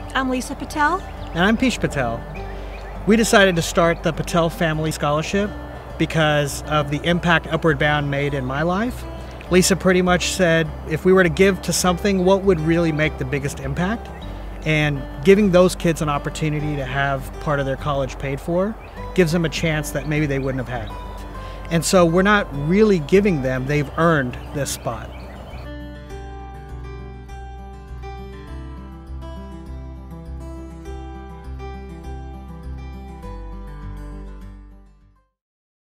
I'm Lisa Patel. And I'm Piyush Patel. We decided to start the Patel Family Scholarship because of the impact Upward Bound made in my life. Lisa pretty much said, if we were to give to something, what would really make the biggest impact? And giving those kids an opportunity to have part of their college paid for gives them a chance that maybe they wouldn't have had. And so we're not really giving them, they've earned this spot.